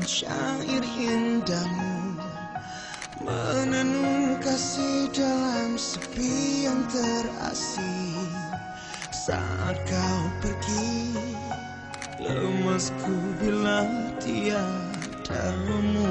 syair indahmu, menenun kasih dalam sepi yang terasing. Saat kau pergi, lemasku bila tiadamu.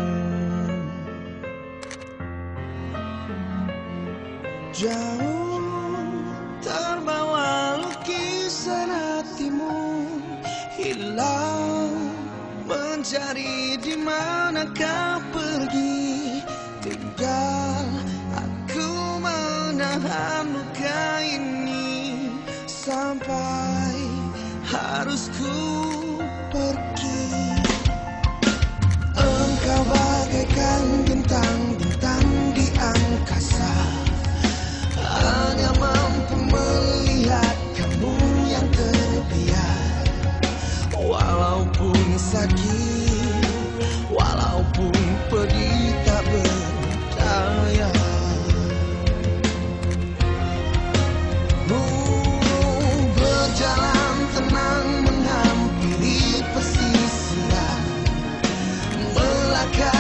Jauh terbawa lukisan hatimu, hilang mencari di mana kau pergi. Tinggal aku menahan luka ini sampai harus ku pergi. Engkau bagaikan bintang-bintang di angkasa, hanya mampu melihat kamu yang terbiar. Walaupun sakit, walaupun pedih tak berdaya. Berjalan tenang menghampiri pesisir, melangkah